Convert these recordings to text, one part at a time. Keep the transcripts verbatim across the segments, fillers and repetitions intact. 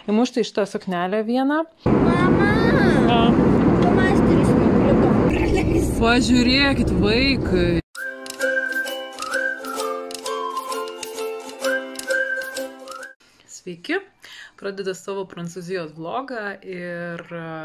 Įmušti iš tą suknelę vieną. Mama! A. Masteris nepraleis. Pažiūrėkit, vaikai. Sveiki, pradedu savo Prancūzijos vlogą ir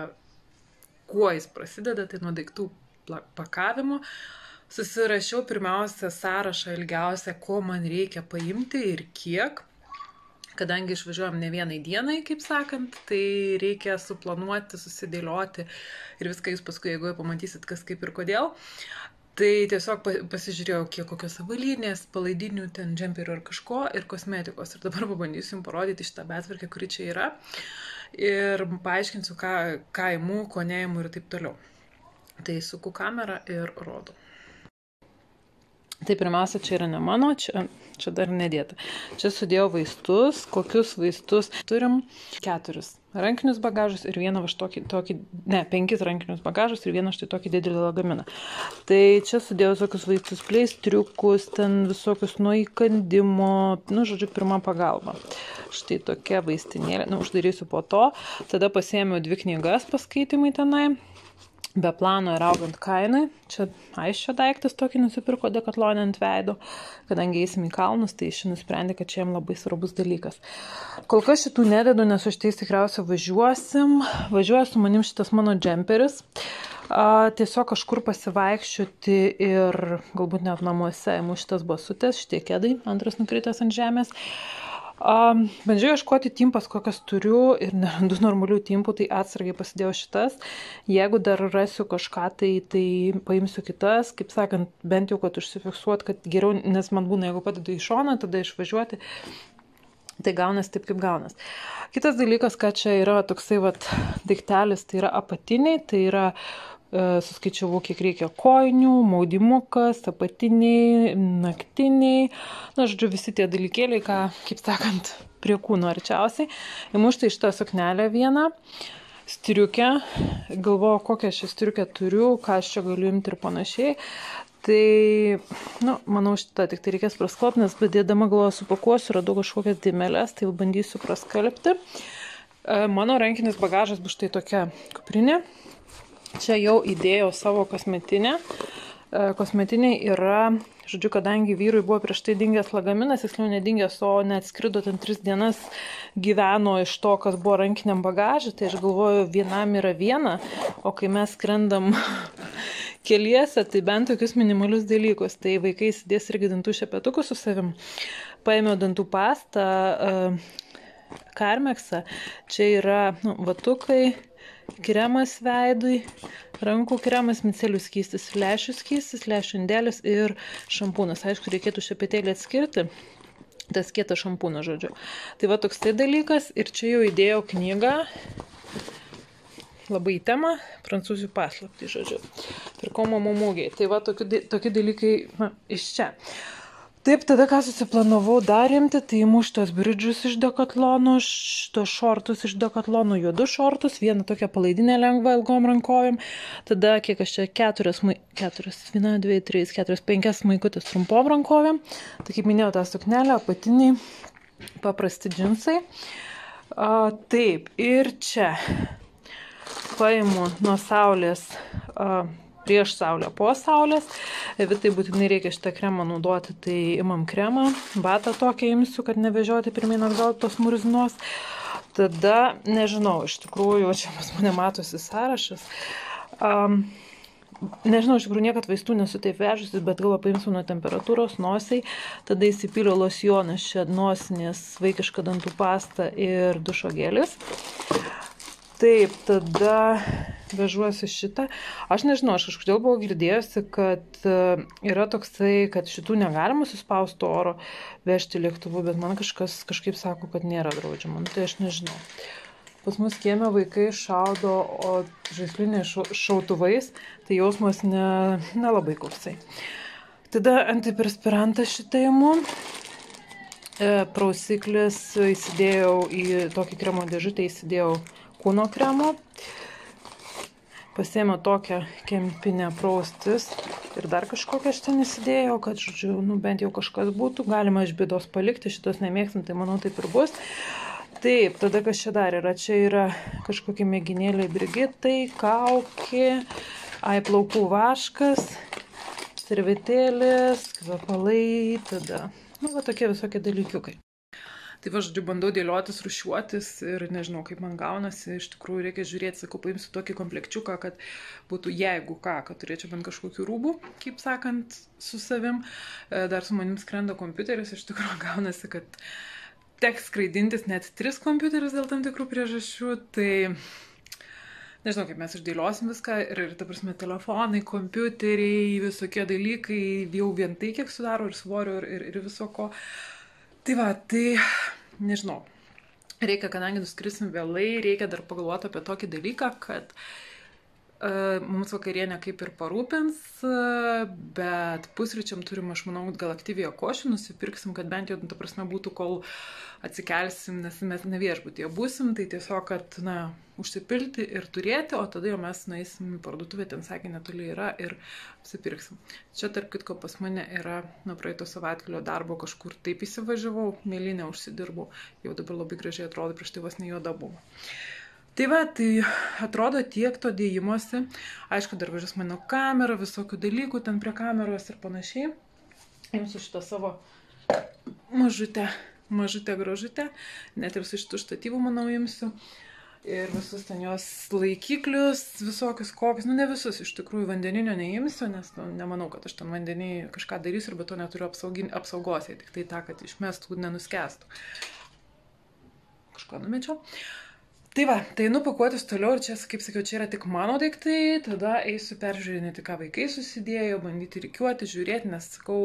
kuo jis prasideda, tai nuo daiktų pakavimo. Susirašiau pirmiausia sąrašą ilgiausią, ko man reikia paimti ir kiek. Kadangi išvažiuojam ne vienai dienai, kaip sakant, tai reikia suplanuoti, susidėlioti ir viską jūs paskui, jeigu pamatysit, kas kaip ir kodėl. Tai tiesiog pasižiūrėjau, kiek kokios avalynės, palaidinių, ten džemperių ar kažko ir kosmetikos. Ir dabar pabandysiu jums parodyti šitą betvarkę, kuri čia yra. Ir paaiškinsiu, ką, ką imu, ko neimu ir taip toliau. Tai suku kamerą ir rodo. Tai pirmiausia, čia yra ne mano, čia, čia dar nedėta. Čia sudėjau vaistus, kokius vaistus turim. Keturis rankinius bagažus ir vieną va tokį, tokį, ne, penkis rankinius bagažus ir vieną štai tokį didelį lagaminą. Tai čia sudėjau tokius vaistus, pleistriukus, ten visokius nuo įkandimo, nu, žodžiu, pirmą pagalbą. Štai tokia vaistinėlė, nu, uždarysiu po to. Tada pasiėmiau dvi knygas paskaitimai tenai. Be plano ir augant kainai. Čia aiščio daiktas tokį nusipirko Decathlone ant veido. Kadangi eisim į kalnus, tai ši nusprendė, kad čia jam labai svarbus dalykas. Kol kas šitų nededu, nes už tais tikriausiai važiuosim. Važiuoja su manim šitas mano džemperis. A, tiesiog kažkur pasivaikščioti ir galbūt net namuose imu šitas basutės, šitie kedai, antras nukritęs ant žemės. Um, bandžiau ieškoti timpas, kokias turiu ir nerandu normalių timpų, tai atsargiai pasidėjau šitas. Jeigu dar rasiu kažką, tai, tai paimsiu kitas, kaip sakant, bent jau, kad užsifiksuot, kad geriau, nes man būna, jeigu padedu į šoną, tada išvažiuoti, tai gaunas taip, kaip gaunas. Kitas dalykas, kad čia yra toksai vat, daiktelis, tai yra apatiniai, tai yra suskaičiavau, kiek reikia kojinių, maudimukas, apatiniai, naktiniai, na, žodžiu, visi tie dalykėliai, ką, kaip sakant, prie kūno arčiausiai. Įmušti iš tą suknelę vieną, striukę, galvoju, kokią šią striukę turiu, ką aš čia galiu imti ir panašiai. Tai, nu, manau, šitą tik tai reikės praskalbti, nes bedėdama galvoju supakuosiu, radau kažkokias dėmelės, tai bandysiu praskalbti. Mano rankinis bagažas bus štai tokia kuprinė. Čia jau įdėjau savo kosmetinę. Kosmetiniai yra, žodžiu, kadangi vyrui buvo prieš tai dingęs lagaminas, jis jau nedingęs, o neatskrido ten tris dienas gyveno iš to, kas buvo rankiniam bagažui, tai aš galvoju, vienam yra viena, o kai mes skrendam keliese, tai bent tokius minimalius dalykus. Tai vaikai įsidės irgi dantų šepetukus su savim. Paėmiau dantų pastą, Carmexa, čia yra nu, vatukai, kremas veidui, rankų kremas, micelių skystis, lešių skystis, lešių indelis ir šampūnas. Aišku, reikėtų šepetėlį atskirti, tas kietas šampūnas, žodžiu. Tai va toks tai dalykas ir čia jau įdėjau knygą, labai į temą, prancūzų paslaptį, žodžiu. Pirkau mamų mugėje. Tai va tokie, tokie dalykai na, iš čia. Taip, tada ką susiplanavau dar imti, tai imu šitos bridžus iš Decathlone, šitos šortus iš Decathlone, juodus šortus, vieną tokią palaidinę lengvą ilgom rankovėm, tada kiek aš čia keturias, keturias, viena, dvi, trys, keturias, penkias maikutės trumpom rankovėm, tai kaip minėjau, tą suknelę, apatiniai, paprasti džinsai. A, taip, ir čia paimu nuo saulės, a, prieš saulę, po saulės. Vitai būtinai reikia šitą kremą naudoti, tai imam kremą, batą tokią imsiu, kad nevežioti pirmyn atgal tos murzinos. Tada, nežinau, iš tikrųjų, čia pas mane matosi sąrašas. Um, nežinau, iš tikrųjų, niekad vaistų nesu taip vežusis, bet gal paimsiu nuo temperatūros, nosiai. Tada įsipiliu losjonas, čia nosinės, vaikiška dantų pasta ir dušo gelis. Taip, tada vežuosi šitą. Aš nežinau, aš kažkodėl buvau girdėjusi, kad yra toksai, kad šitų negalima suspausti oro vežti lėktuvu, bet man kažkas kažkaip sako, kad nėra draudžiama. Nu, tai aš nežinau. Pas mus kieme vaikai šaudo, o žaisliniai šautuvais, tai jausmas ne, nelabai koksai. Tada antiperspirantas šitą imu. Prausiklis įsidėjau į tokį kremo dėžutę, įsidėjau kūno kremo. Pasėmiau tokią kempinę praustis ir dar kažkokią aš ten įsidėjau, kad, žodžiu, nu, bent jau kažkas būtų. Galima iš bėdos palikti, šitos nemėgstam, tai manau taip ir bus. Taip, tada kas čia dar yra? Čia yra kažkokie mėginėliai Brigitai, kaukė, ai plaukų vaškas, servetėlės, kvepalai, tada, nu, va tokie visokie dalykiukai. Tai va, žodžiu, bandau dėliotis, rušiuotis ir nežinau, kaip man gaunasi, iš tikrųjų reikia žiūrėti, sakau, paimsiu tokį komplekčiuką, kad būtų jeigu ką, kad turėčiau bent kažkokių rūbų, kaip sakant, su savim. Dar su manim skrenda kompiuteris, iš tikrųjų gaunasi, kad teks skraidintis net tris kompiuterius dėl tam tikrų priežasčių, tai nežinau, kaip mes išdėliosim viską ir, ir ta prasme, telefonai, kompiuteriai, visokie dalykai, jau vien tai kiek sudaro ir svorio ir, ir, ir viso ko. Tai va, tai nežinau, reikia, kadangi nuskrisim vėlai, reikia dar pagalvoti apie tokį dalyką, kad uh, mums vakarienė kaip ir parūpins, uh, bet pusryčiam turim, aš manau, gal aktyviai košį nusipirksim, kad bent jau, ta prasme, būtų, kol atsikelsim, nes mes ne viešbutyje būsim, tai tiesiog, kad, na, užsipilti ir turėti, o tada jau mes nueisim į parduotuvę, ten sakė, netoli yra ir apsipirksim. Čia, tarp kitko, pas mane yra nuo praeito savaitgalio darbo kažkur taip įsivažiavau, mėlynę užsidirbau, jau dabar labai gražiai atrodo, prieš tai vos ne juoda buvo. Tai va, tai atrodo tiek to dėjimuose, aišku, dar važiuos mano kamera, visokių dalykų ten prie kameros ir panašiai. Imsiu šitą savo mažutę, mažutę gražutę, net ir su šitų štatyvų, manau, imsiu. Ir visus ten jos laikiklius, visokius kokius, nu ne visus, iš tikrųjų vandeninio neimsiu, nes nu, nemanau, kad aš ten vandenį kažką darysiu ir be to neturiu apsaugin, apsaugos, tik tai tą, kad išmestų, nenuskestų. Kažką numečiau. Tai va, tai nupakuotis toliau ir čia, kaip sakiau, čia yra tik mano daiktai, tada eisiu peržiūrinėti, ką vaikai susidėjo, bandyti rikiuoti, žiūrėti, nes sakau,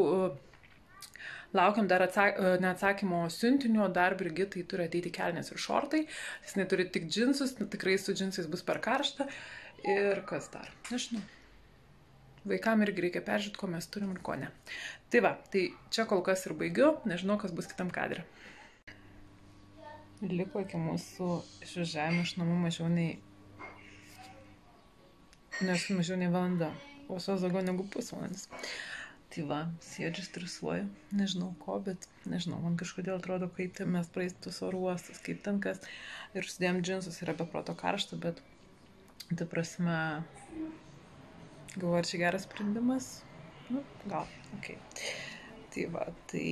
laukiam dar atsak neatsakymo siuntinio, dar Brigitai turi ateiti kelnės ir šortai, jis neturi tik džinsus, tikrai su džinsais bus per karšta. Ir kas dar? Nežinau. Vaikam irgi reikia peržiūrėti, ko mes turim ir ko ne. Tai va, tai čia kol kas ir baigiu, nežinau, kas bus kitam kadre. Liko iki mūsų išvažiavimo iš namų mažiau nei, nes mažiau nei valanda, o sos daugiau negu pusvalandis. Tai va, sėdžiu, stresuoju, nežinau ko, bet nežinau, man kažkodėl atrodo, kaip ten mes praeistus oro uostus, kaip ten kas. Ir užsidėjom džinsus, yra be proto karšta, bet, ta prasme, galvoju, ar čia geras sprendimas? Nu, gal, okei. Okay. Tai va, tai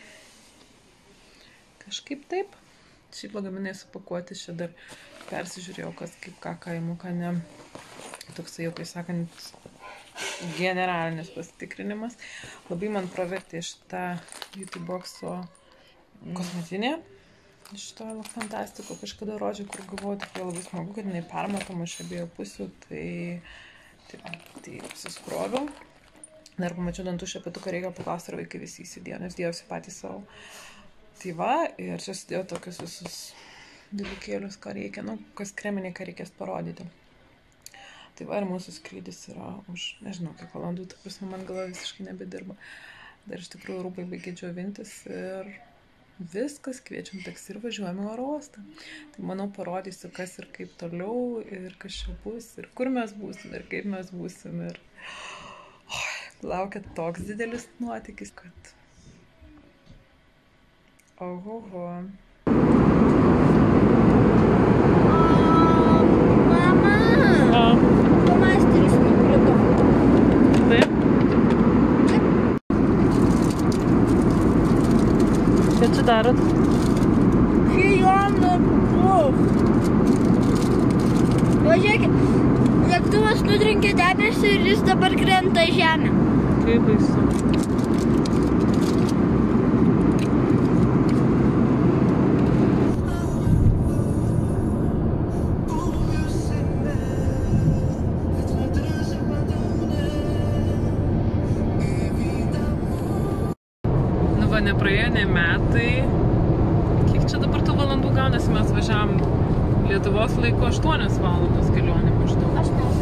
kažkaip taip. Šiaip lagaminai supakuoti, čia dar persižiūrėjau, kas kaip ką kaimu, ką ne. Toksai jau, kai sakant, generalinis pasitikrinimas. Labai man pravertė šitą Beauty Box'o kosmetinė. Šito Fantastiko kažkada rodžiau, kur galvoju, tikrai labai smagu, kad jinai permatoma iš abiejų pusių. Tai, tai, tai apsiskroviau. Dar pamačiau dantų šepetuką, reikia paklausti, ar vaikai visi įsidėjo, nes dėjausi patys savo. Tai va, ir čia sudėjau tokius visus dalykėlius, ką reikia, nu, kas kreminė, ką reikės parodyti. Tai va, ir mūsų skrydis yra už, nežinau, kiek valandų, ta prasme, man galva visiškai nebedirba. Dar iš tikrųjų rūbai baigė džiovintis ir viskas, kviečiam taksi ir važiuojame oro uostą. Tai manau, parodysiu, kas ir kaip toliau, ir kas čia bus, ir kur mes būsim, ir kaip mes būsim. Ir oh, laukia toks didelis nuotykis, kad ohoho. Ką čia darot? Žiūrėjom lėktuvus. Važiuokit, lėktuvas nudrinkė debesį ir jis dabar krenta į žemę. Kaip baisu. Nepraėjo ne metai. Kiek čia dabar tų valandų gaunasi, mes važiavom Lietuvos laiko aštuonios valandos kelionė maždaug.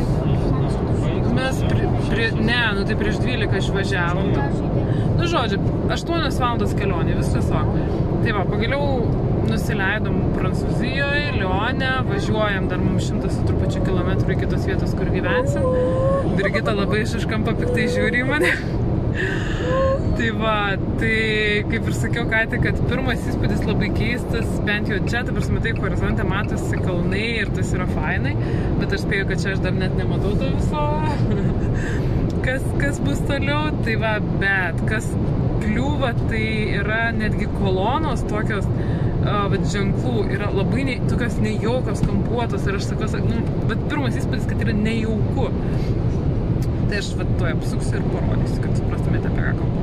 Mes pri, pri, ne, nu tai prieš dvylika išvažiavom. Nu žodžiu, aštuonios valandos kelionė, viskas o. Tai va, pagaliau nusileidom Prancūzijoje, Lione, važiuojam dar mums šimtas su trupučiu kilometrų į kitos vietos, kur gyvensim. Brigita labai iš iškampo piktai žiūri į mane. Tai va, tai kaip ir sakiau ką tik, kad pirmas įspūdis labai keistas, bent jau čia, dabar matai, horizonte matosi kalnai ir tas yra fainai, bet aš spėju, kad čia aš dar net nematau to viso, kas, kas bus toliau, tai va, bet kas kliūva, tai yra netgi kolonos tokios, uh, bet ženklų, yra labai ne, tokios nejaukios, kampuotos ir aš sakau, nu, bet pirmas įspūdis, kad yra nejauku. Tai aš va tuoj apsuksiu ir parodysiu, kad suprastumėte apie ką kalbu.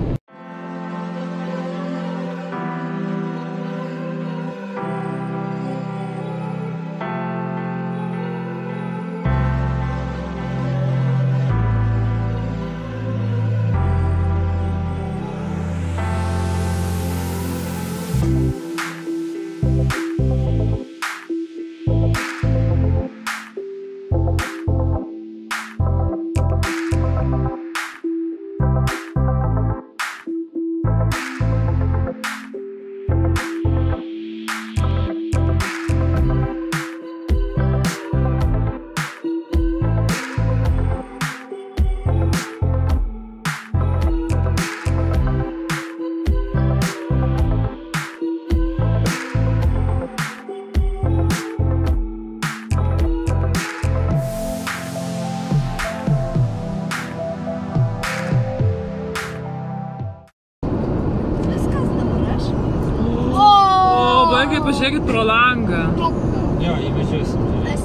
Pažiūrėkit pro langą. Jo, įvažiuosim.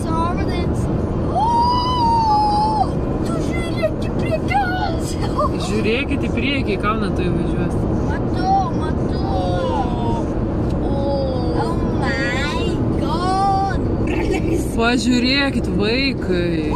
Tu žiūrėk į priekį. Žiūrėkit į priekį, į kalną tu įvažiuosi. Matau, matau. Oh my god. Pažiūrėkit, vaikai.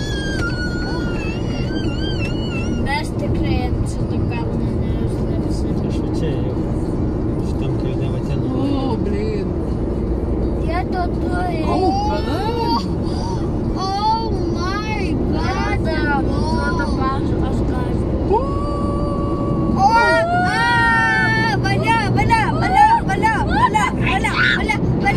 Mes tikrai ant šito kalno neužlipsim. Aš va čia jau. Šitam kalne va ten. O, blin. Dėto tu į... Oh, palauk. Oh my god. Duoda pažu, aš gažiu. O, a, valia, valia, valia, valia, valia, valia, valia, valia.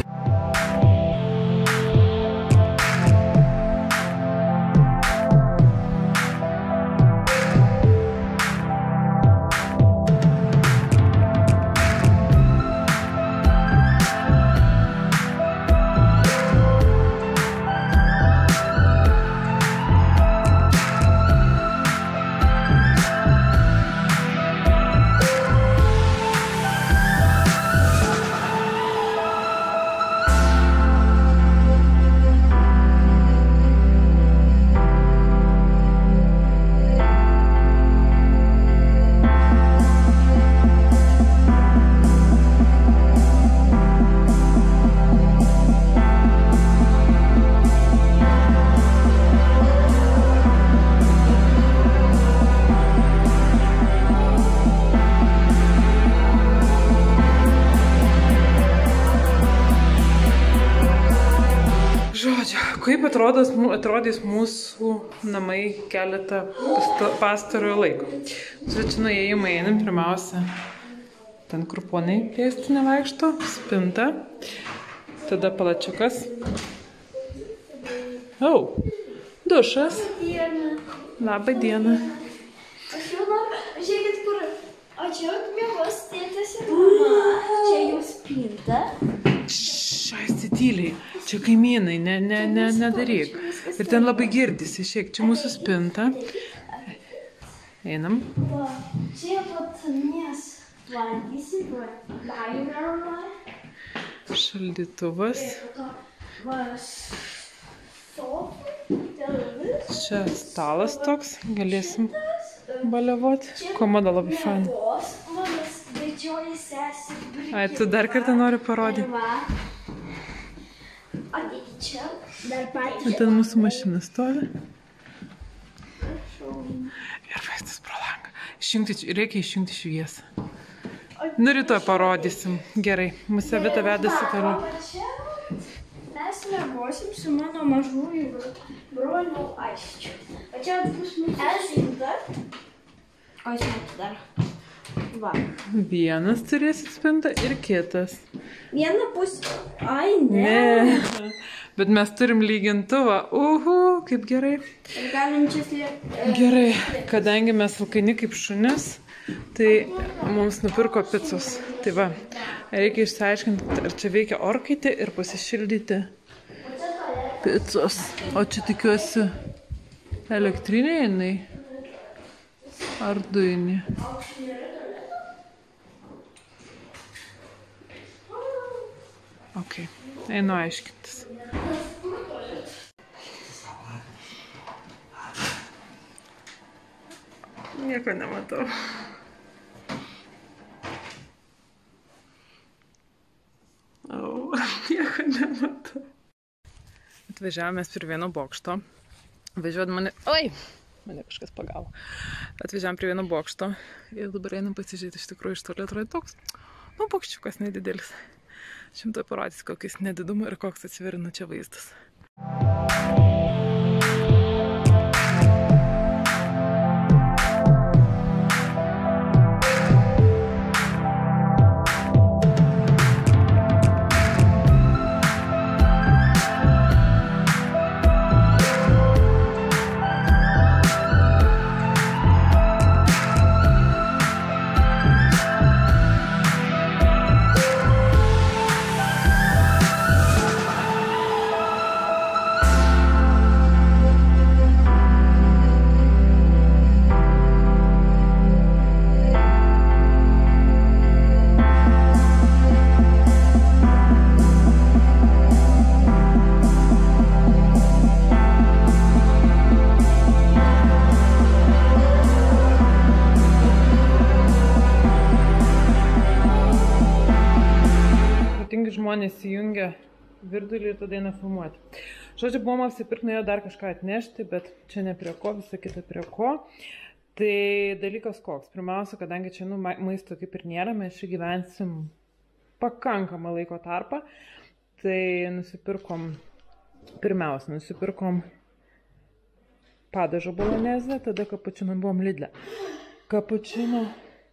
Kaip atrodos, atrodys mūsų namai keletą pastarojo laiko. Čia nuo įėjimą einam, pirmiausia, ten kur ponai pėsti nevaikšto, spinta, tada palačiukas. O, dušas. Labą dieną. Aš jau noriu, žiūrėkit kur, o čia miegos tėtis ir mama, čia jau spinta. Šaisti tyliai, čia kaimynai, ne, ne, ne, nedaryk. Ir ten labai girdisi, šiek, čia mūsų spinta. Einam. Va, čia pat mes valgysi, valgymą. Šaldytuvas. Va, sofai, televis. Čia stalas toks, galėsim baliavoti. Komoda labai faina. Manas didžioji sesė. Ai, tu dar kartą nori parodyti? Ateik čia, dar patys. O ten mūsų mašina stovi. Ir vaizdas pro langą. Išjungti, reikia išjungti šviesą. Nu, rytoj parodysim. Gerai, mūsų Vita vedasi toliau. Mes miegosim su mano mažųjų broliu Aisčiu. O čia bus mūsų spinta. O čia dar. Va. Vienas turėsit spintą ir kitas. Viena pusė. Ai, ne. Ne. Bet mes turim lygintuvą. Uhu, kaip gerai. Ir galim čia slėpti. Gerai, kadangi mes alkaini kaip šunis, Tai mums nupirko picos. Tai va, reikia išsiaiškinti, ar čia veikia orkaitė ir pasišildyti picos. O čia tikiuosi elektrinė jinai. Ar dujinė. Ok, einu aiškintis. Nieko nematau. Au, nieko nematau. Atvažiavomės prie vieno bokšto. Važiuodami mane... Oi! Mane kažkas pagavo. Atvažiavom prie vieno bokšto. Ir dabar einam pasižiūrėti, iš tikrųjų iš toli atrodo toks. Nu, bokščiukas nedidelis. Šimtoj parodys, kokiais nedidumu ir koks atsiverina čia vaizdas. Žmonės įjungia virdulį ir tada eina filmuoti. Žodžiu, buvom apsipirkti, norėjo dar kažką atnešti, bet čia ne prie ko, visa kita prie ko. Tai dalykas koks. Pirmiausia, kadangi čia nu, maisto kaip ir nėra, mes čia gyvensim pakankamą laiko tarpą. Tai nusipirkom, pirmiausia, nusipirkom padažo bolonezę, tada kapučino buvom Lidle. Kapučino,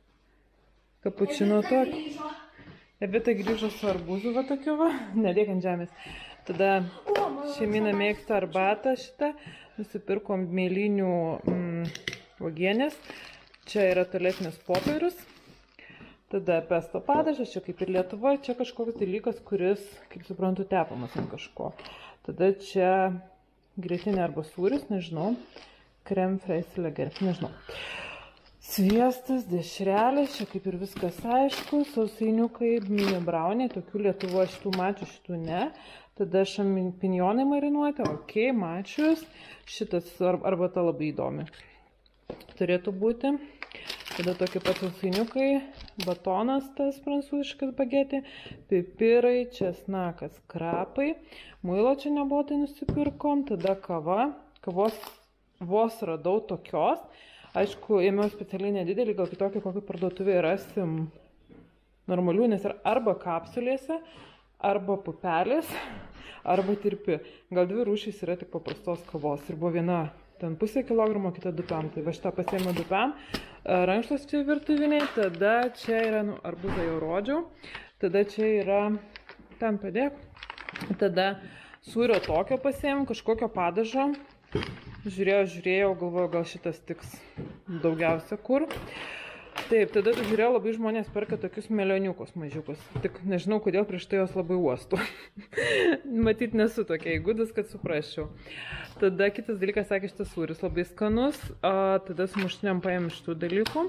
kapučino tokį. Evita grįžo su arbūzu va tokiu va, nedėk ant žemės. Tada šeimyna mėgsta arbatą šitą, nusipirkom mėlynių mm, uogienės. Čia yra tualetinis popierius. Tada pesto padažas, čia kaip ir Lietuvoje, čia kažkoks dalykas, kuris, kaip suprantu, tepamas ant kažko. Tada čia grietinė arba sūris, nežinau, krem freisleger, nežinau. Sviestas, dešrelės, čia kaip ir viskas aišku, sausainiukai, mini brauniai, tokių Lietuvoje šitų mačių, šitų ne. Tada šampinjonai marinuoti, ok, mačius, šitas arbata labai įdomi turėtų būti. Tada tokie pat sausainiukai, batonas tas prancūziškas bagetė, pipirai, česnakas, krapai, muilo čia nebuvo, tai nusipirkom, tada kava, kavos vos radau tokios. Aišku, ėmiau specialiai nedidelį, gal kitokį kokį parduotuvėje rasim normalių, nes yra arba kapsulėse, arba pupelės, arba tirpi. Gal dvi rūšys yra tik paprastos kavos. Ir buvo viena ten pusė kilogramo, kita du pem. Tai va šitą pasiėmė du pem. Rankšluos čia virtuviniai, tada čia yra, nu, arbūzą jau rodžiau. Tada čia yra, ten padėk. Tada sūrio tokio pasiėmė, kažkokio padažo. Žiūrėjau, žiūrėjau, galvoju, gal šitas tiks daugiausia kur. Taip, tada žiūrėjau, labai žmonės perka tokius melioniukus mažiukus. Tik nežinau, kodėl prieš tai jos labai uostų. Matyt, nesu tokia įgudus, kad suprasčiau. Tada kitas dalykas, sakė, šitas sūris labai skanus. A, tada su muštiniam paėmė šitų dalykų.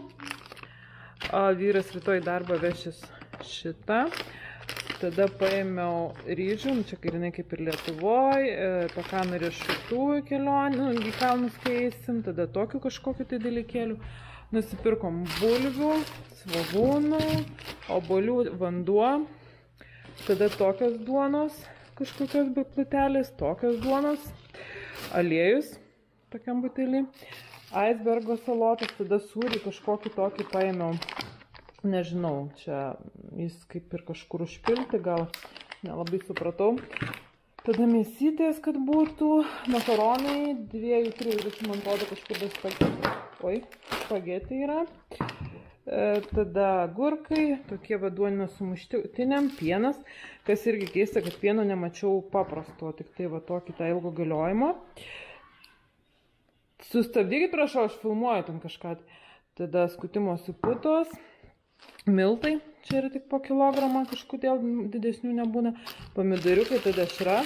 A, vyras rytoj darbą vešis šitą. Tada paėmiau ryžių, čia karinai kaip ir Lietuvoje, pakam riešutų į kelionę, nu, į kalnus keisim, tada tokių kažkokių tai dalykėlių. Nusipirkom bulvių, svogūnų, obuolių vanduo, tada tokios duonos, kažkokios plutelės, tokios duonos, aliejus, tokiam butelį, aisbergo salotas, tada sūrį kažkokį tokį paėmiau. Nežinau, čia jis kaip ir kažkur užpilti, gal nelabai supratau. Tada mėsytės, kad būtų, makaronai, dviejų, trijų, man atrodo kažkur das spageti. Oi, spageti yra. E, tada agurkai, tokie vaduonina sumuštiniam, pienas, kas irgi keista, kad pieno nemačiau paprasto, tik tai va tokį tą ilgo galiojimo. Sustabdykit, prašau, aš filmuoju ten kažką. tada skutimosi putos, miltai, čia yra tik po kilogramą, kažkodėl didesnių nebūna, pomidoriukai, tada dešra,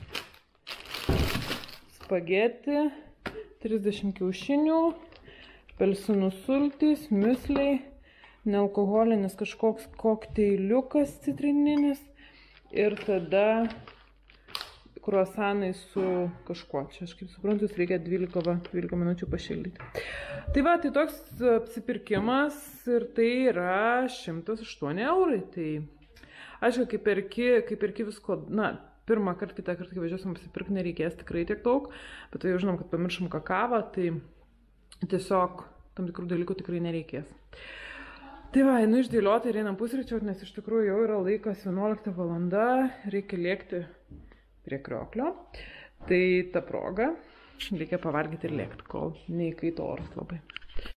spageti, trisdešimt kiaušinių, apelsinų sultys, miusliai, nealkoholinis kažkoks kokteiliukas citrininis ir tada kruasanai su kažkuo. Čia aš kaip suprantu, reikia dvylika minučių pašildyti. Tai va, tai toks apsipirkimas ir tai yra šimtas aštuoni eurai. Tai aišku, kai perki, kai perki visko, na, pirmą kartą, kitą kartą, kai važiuosim apsipirkti, nereikės tikrai tiek daug, bet tai jau žinom, kad pamiršom kakavą, tai tiesiog tam tikrų dalykų tikrai nereikės. Tai va, einu išdėlioti ir einam pusryčiauti, nes iš tikrųjų jau yra laikas vienuolikta valanda, reikia lėkti prie krioklio. Tai ta proga reikia pavalgyti ir lėkti, kol neįkaito oras labai.